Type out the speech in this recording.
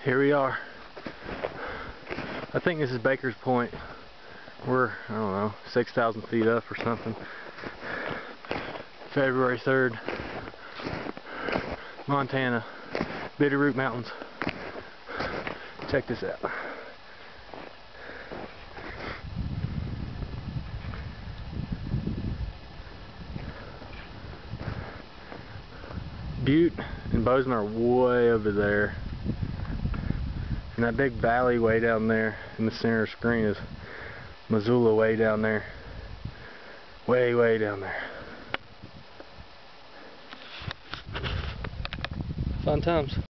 Here we are. I think this is Baker's Point. We're, I don't know, 6,000 feet up or something. February 3rd. Montana. Bitterroot Mountains. Check this out. Butte and Bozeman are way over there. And that big valley way down there in the center of the screen is Missoula way down there. Way down there. Fun times.